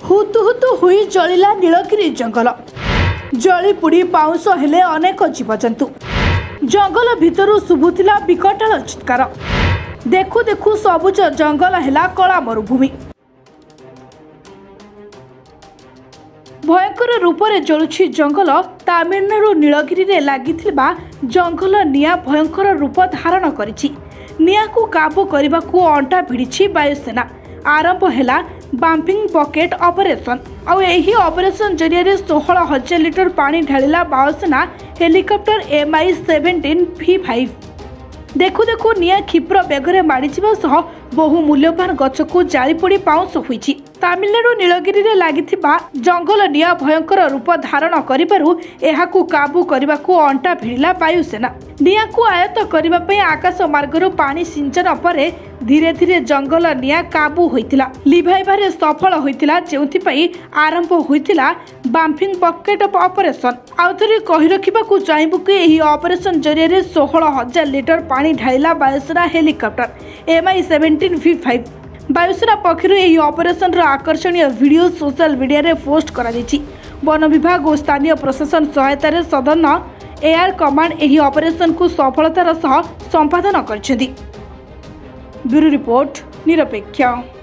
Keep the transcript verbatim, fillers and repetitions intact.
हुतु हुतु हुई जलिला नीलगिरी जंगल जली पुड़ी पाउंस हेले अनेक जीवजंतु जंगल भितरु शुभुथिला विकटाल चित्कार देखु देखु सबुज जंगल हेला कला मरुभूमि भयंकर रूप से जलुछि जंगल तमिलनाडु नीलगिरी रे लागिथिबा जंगल निया भयंकर रूप धारण करिछि निया को काबू करने को अंटा भिड़ी वायुसेना आरंभ है बाम्पिंग बकेट ऑपरेशन आउ एही ऑपरेशन जरिया सोलह हजार लिटर पानी ढाला वायुसेना helicopter M I seventeen V five देखु देखु निया क्षिप्र बेगर माड़ी बहु मूल्यवान गछ को जाली पोड़ी पाउंस होईछि। तमिलनाडु नीलगिरी रे लागिथिबा जंगल निया भयंकर रूप धारण करिबारु एहाकु काबू करने को अंटा भिड़िला वायुसेना निया को आयत्त करने आकाश मार्गरु पानी सिंचन पर धीरे धीरे जंगल निया काबू होइतिला लिभाइबारे सफल होइतिला जेउथिपई आरंभ होइतिला बाम्पिंग बकेट ऑपरेशन आउथरे कहि रखिबाकू चाहबु कि एही ऑपरेशन जरिया सोलह हजार लिटर पानी ढाला वायुसेना helicopter M I seventeen V five वायुसेना पक्षर यह ऑपरेशन रो आकर्षणीय वीडियो सोशल मीडिया रे पोस्ट करा दैछि। वन विभाग और स्थानीय प्रशासन सहायतार सदन एयर कमांड यह ऑपरेशन को सफलतार सह संपादन करछथि। ब्यूरो रिपोर्ट निरपेक्ष।